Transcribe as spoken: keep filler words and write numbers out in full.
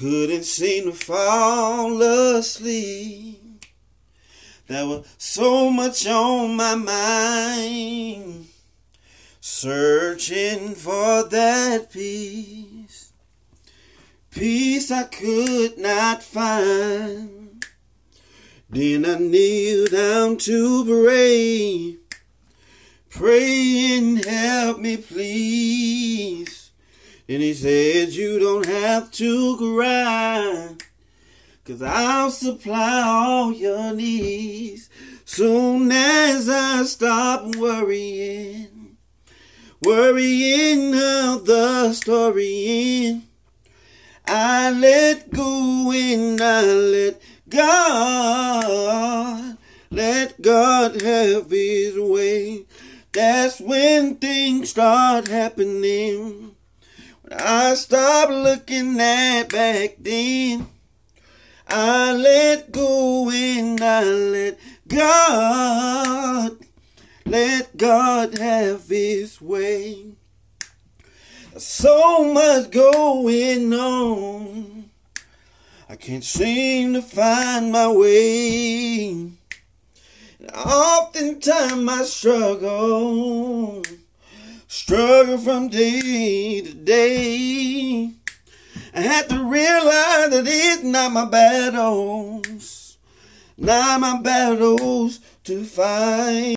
couldn't seem to fall asleep. There was so much on my mind, searching for that peace. Peace I could not find. Then I kneeled down to pray, praying, help me please. And he said, you don't have to cry, 'cause I'll supply all your needs. Soon as I stop worrying, worrying how the story ends, I let go and I let God, let God have his way. That's when things start happening. When I stop looking at back then, I let go and I let God, let God have his way. So much going on, I can't seem to find my way. And oftentimes I struggle, struggle from day to day. I had to realize that it's not my battles, not my battles to fight.